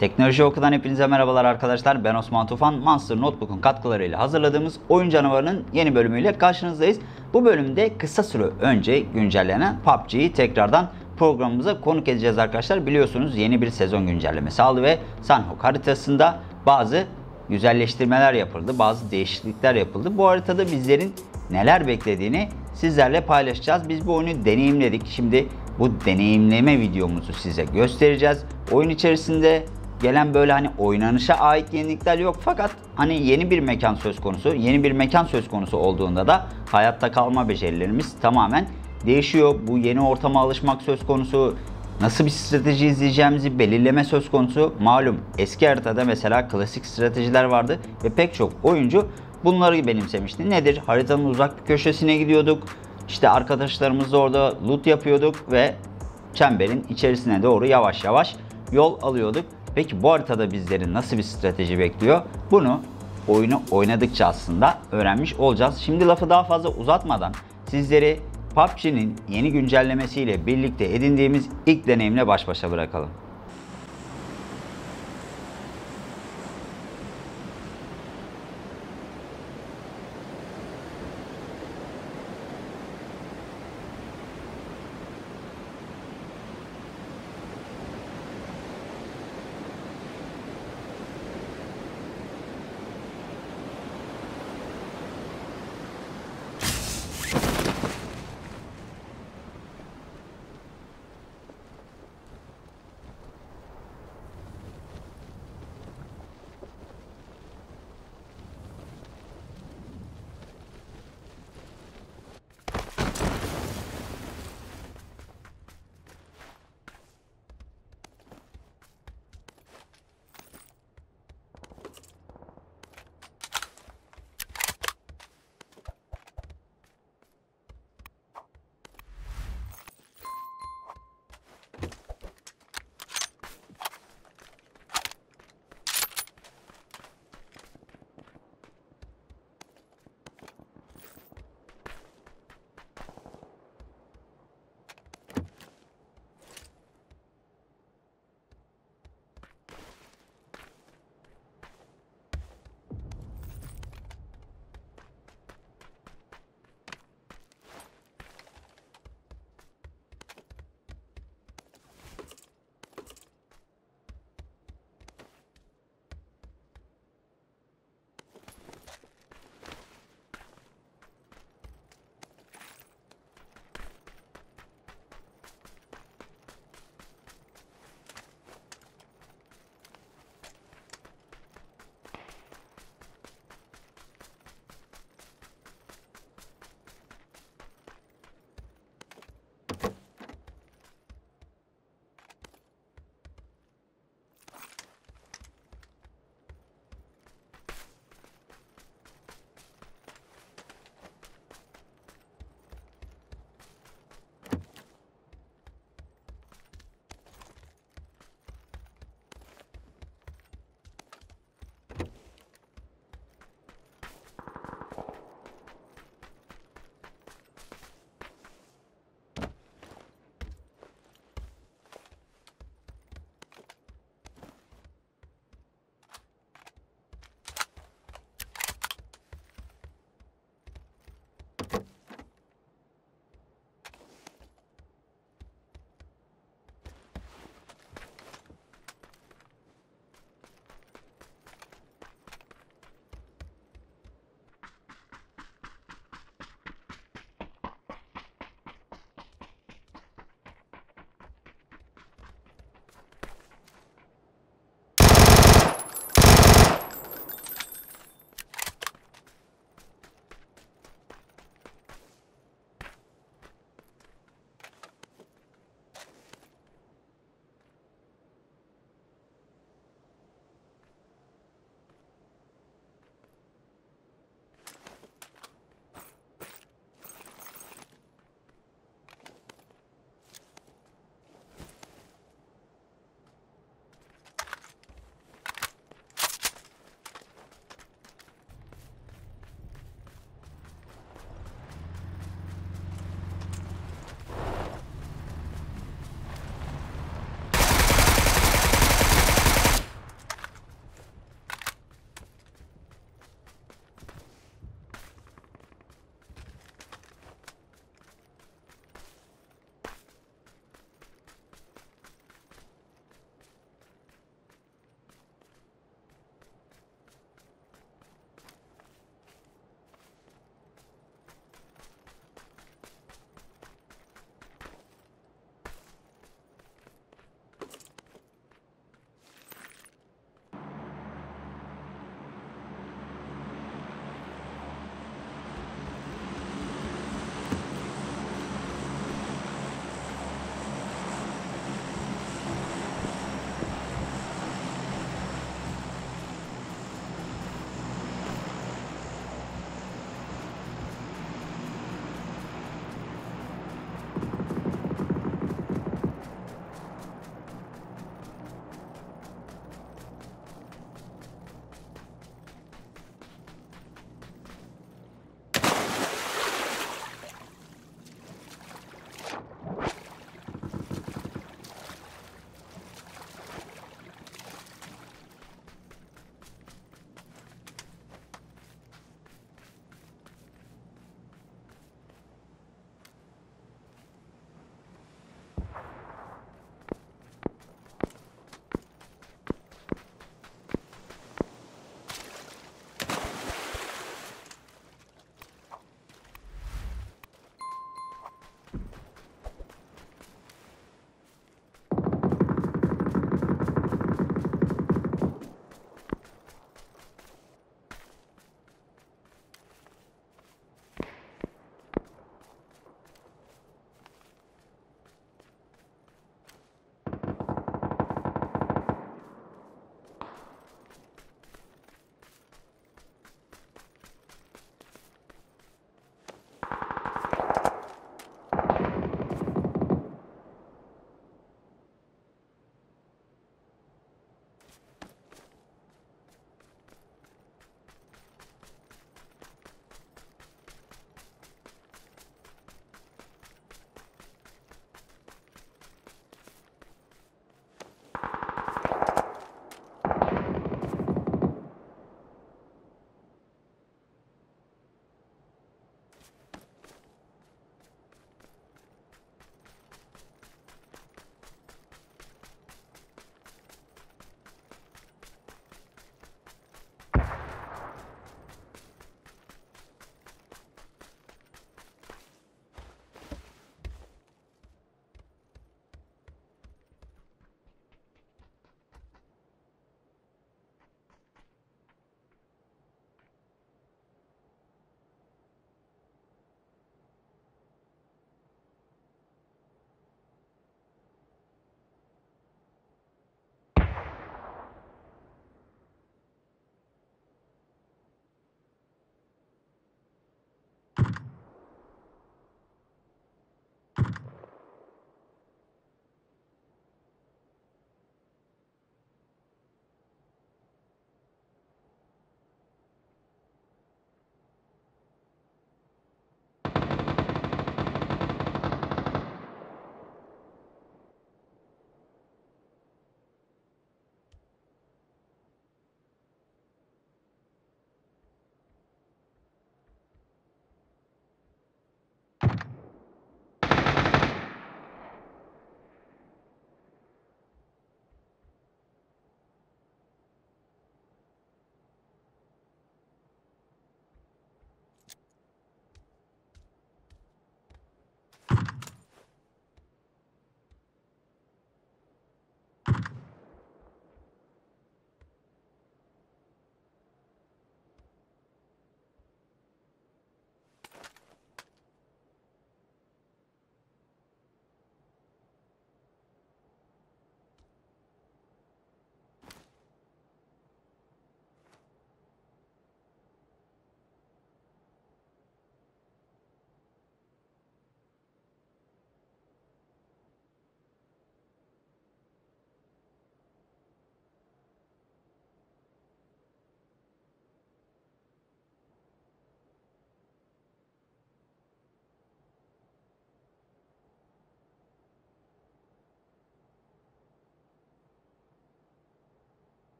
Teknoloji Oku'dan hepinize merhabalar arkadaşlar. Ben Osman Tufan. Monster Notebook'un katkılarıyla hazırladığımız Oyun Canavarı'nın yeni bölümüyle karşınızdayız. Bu bölümde kısa süre önce güncellenen PUBG'yi tekrardan programımıza konuk edeceğiz arkadaşlar. Biliyorsunuz yeni bir sezon güncellemesi aldı ve Sanhok haritasında bazı güzelleştirmeler yapıldı. Bazı değişiklikler yapıldı. Bu haritada bizlerin neler beklediğini sizlerle paylaşacağız. Biz bu oyunu deneyimledik. Şimdi bu deneyimleme videomuzu size göstereceğiz. Oyun içerisinde gelen böyle hani oynanışa ait yenilikler yok, fakat hani yeni bir mekan söz konusu. Yeni bir mekan söz konusu olduğunda da hayatta kalma becerilerimiz tamamen değişiyor. Bu yeni ortama alışmak söz konusu. Nasıl bir strateji izleyeceğimizi belirleme söz konusu. Malum eski haritada mesela klasik stratejiler vardı ve pek çok oyuncu bunları benimsemişti. Nedir? Haritanın uzak bir köşesine gidiyorduk. İşte arkadaşlarımızla orada loot yapıyorduk ve çemberin içerisine doğru yavaş yavaş yol alıyorduk. Peki bu haritada bizleri nasıl bir strateji bekliyor? Bunu oyunu oynadıkça aslında öğrenmiş olacağız. Şimdi lafı daha fazla uzatmadan sizleri PUBG'nin yeni güncellemesiyle birlikte edindiğimiz ilk deneyimle baş başa bırakalım.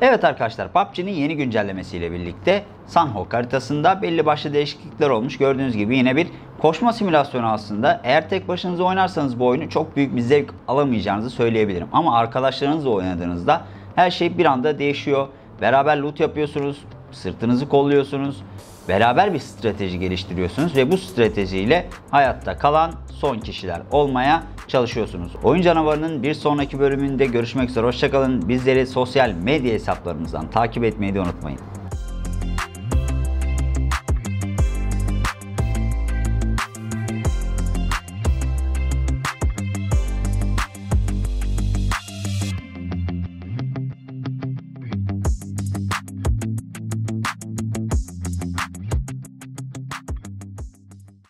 Evet arkadaşlar, PUBG'nin yeni güncellemesiyle birlikte Sanhok haritasında belli başlı değişiklikler olmuş. Gördüğünüz gibi yine bir koşma simülasyonu aslında. Eğer tek başınıza oynarsanız bu oyunu çok büyük bir zevk alamayacağınızı söyleyebilirim. Ama arkadaşlarınızla oynadığınızda her şey bir anda değişiyor. Beraber loot yapıyorsunuz, sırtınızı kolluyorsunuz. Beraber bir strateji geliştiriyorsunuz ve bu stratejiyle hayatta kalan son kişiler olmaya çalışıyorsunuz. Oyun Canavarı'nın bir sonraki bölümünde görüşmek üzere. Hoşça kalın. Bizleri sosyal medya hesaplarımızdan takip etmeyi de unutmayın.